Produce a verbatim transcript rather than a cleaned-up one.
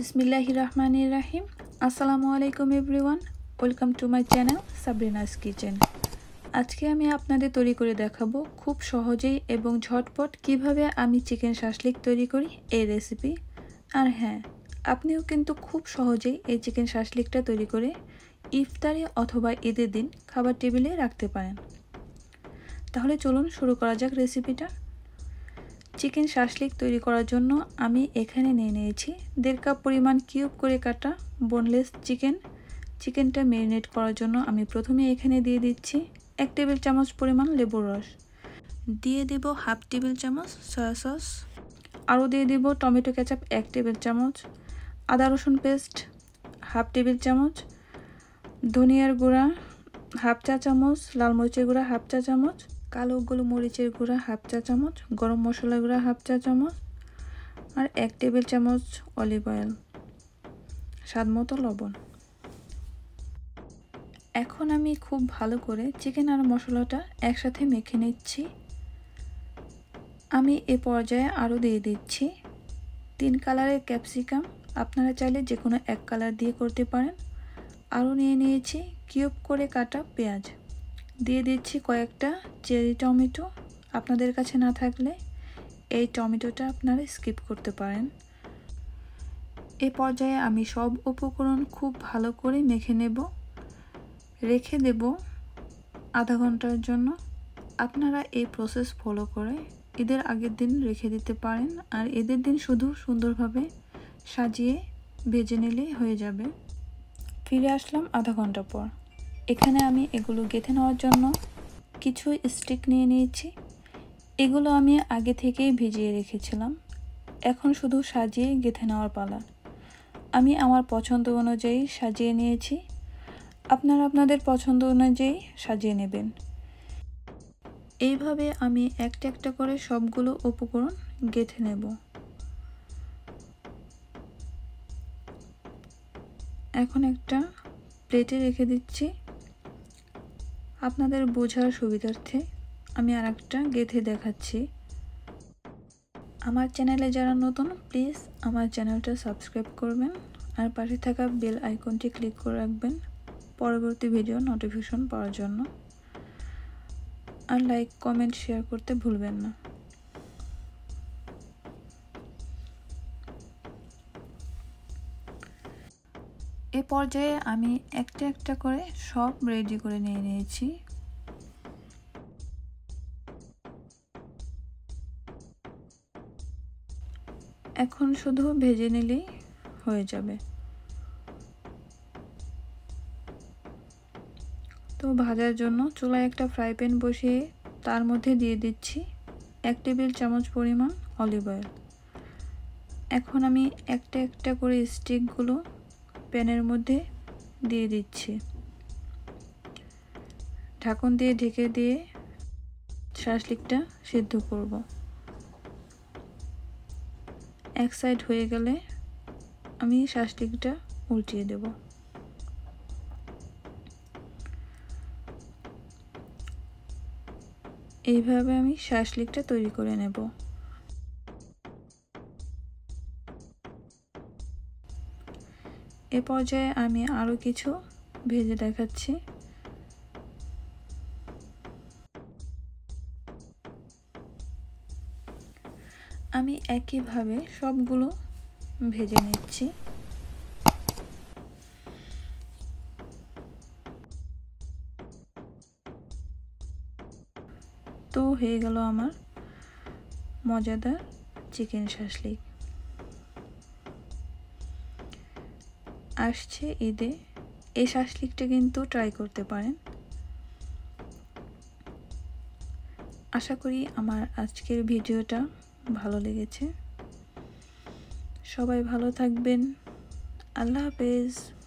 Bismillahirrahmanirrahim. As-Salamu Alaykum everyone. Welcome to my channel Sabrina's Kitchen. আজকে আমি আপনাদের তৈরি করে দেখাবো খুব সহজেই এবং ঝটপট কিভাবে আমি চিকেন শাসলিক তৈরি করি এই রেসিপি। আর হ্যাঁ, আপনিও কিন্তু খুব সহজেই এই চিকেন শাসলিকটা তৈরি করে ইফতারে অথবা ঈদের দিন খাবার টেবিলে রাখতে পারেন। তাহলে চলুন শুরু করা যাক রেসিপিটা। চিকেন শাসলিক তৈরি করার জন্য আমি এখানে নিয়ে নিয়েছি দেড় কাপ পরিমাণ কিউব করে কাটা বোনলেস চিকেন। চিকেনটা ম্যারিনেট করার জন্য আমি প্রথমে এখানে দিয়ে দিচ্ছি এক টেবিল চামচ পরিমাণ লেবুর রস, দিয়ে দেব হাফ টেবিল চামচ সয়া সস, আরও দিয়ে দেব টমেটো কেচাপ এক টেবিল চামচ, আদা রসুন পেস্ট হাফ টেবিল চামচ, ধনিয়ার গুঁড়া হাফ চা চামচ, লাল মরিচের গুঁড়া হাফ চা চামচ, কালো গোলমরিচের গুঁড়া হাফ চা চামচ, গরম মশলা গুঁড়া হাফ চা চামচ আর এক টেবিল চামচ অলিভ অয়েল, স্বাদ মতো লবণ। এখন আমি খুব ভালো করে চিকেন আর মশলাটা একসাথে মেখে নিচ্ছি। আমি এ পর্যায়ে আরও দিয়ে দিচ্ছি তিন কালারের ক্যাপসিকাম, আপনারা চাইলে যে কোনো এক কালার দিয়ে করতে পারেন। আরও নিয়ে নিয়েছি কিউব করে কাটা পেঁয়াজ, দিয়ে দিচ্ছি কয়েকটা চেরি টমেটো, আপনাদের কাছে না থাকলে এই টমেটোটা আপনারা স্কিপ করতে পারেন। এ পর্যায়ে আমি সব উপকরণ খুব ভালো করে মেখে নেব, রেখে দেব আধা ঘন্টার জন্য। আপনারা এই প্রসেস ফলো করে ঈদের আগের দিন রেখে দিতে পারেন, আর ঈদের দিন শুধু সুন্দরভাবে সাজিয়ে ভেজে নিলেই হয়ে যাবে। ফিরে আসলাম আধা ঘন্টা পর। এখানে আমি এগুলো গেঁথে নেওয়ার জন্য কিছু স্টিক নিয়ে নিয়েছি। এগুলো আমি আগে থেকেই ভিজিয়ে রেখেছিলাম, এখন শুধু সাজিয়ে গেঁথে নেওয়ার পালা। আমি আমার পছন্দ অনুযায়ী সাজিয়ে নিয়েছি, আপনারা আপনাদের পছন্দ অনুযায়ী সাজিয়ে নেবেন। এইভাবে আমি একটা একটা করে সবগুলো উপকরণ গেঁথে নেব। এখন একটা প্লেটে রেখে দিচ্ছি। আপনাদের বোঝার সুবিধার্থে আমি আর একটা গেঁথে দেখাচ্ছি। আমার চ্যানেলে যারা নতুন, প্লিজ আমার চ্যানেলটা সাবস্ক্রাইব করবেন আর পাশে থাকা বেল আইকনটি ক্লিক করে রাখবেন পরবর্তী ভিডিও নোটিফিকেশন পাওয়ার জন্য। আর লাইক কমেন্ট শেয়ার করতে ভুলবেন না। এ পর্যায়ে আমি একটা একটা করে সব রেডি করে নিয়ে নিয়েছি। এখন শুধু ভেজে নিলেই হয়ে যাবে। তো ভাজার জন্য চুলায় একটা ফ্রাই প্যান বসিয়ে তার মধ্যে দিয়ে দিচ্ছি এক টেবিল চামচ পরিমাণ অলিভ অয়েল। এখন আমি একটা একটা করে স্টিকগুলো প্যানের মধ্যে দিয়ে দিচ্ছি। ঢাকন দিয়ে ঢেকে দিয়ে শাসলিকটা সিদ্ধ করব। এক সাইড হয়ে গেলে আমি শাসলিকটা উল্টিয়ে দেব। এইভাবে আমি শাসলিকটা তৈরি করে নেব। এ পর্যায়ে আমি আরও কিছু ভেজে দেখাচ্ছি। আমি একইভাবে সবগুলো ভেজে নিচ্ছি। তো হয়ে গেল আমার মজাদার চিকেন শাসলিক। আসছে ঈদে, এই শাসলিকটা কিন্তু ট্রাই করতে পারেন। আশা করি আমার আজকের ভিডিওটা ভালো লেগেছে। সবাই ভালো থাকবেন। আল্লাহ হাফেজ।